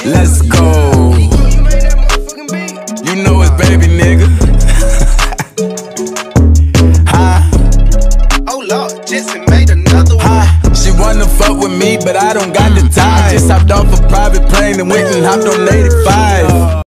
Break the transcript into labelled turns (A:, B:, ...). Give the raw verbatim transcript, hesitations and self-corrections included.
A: Let's go. You know it's baby, nigga. Huh?
B: Oh Lord, Jesse made another one.
A: Huh? She wanna fuck with me, but I don't got the time. I just hopped off a private plane and went and hopped on eighty-five.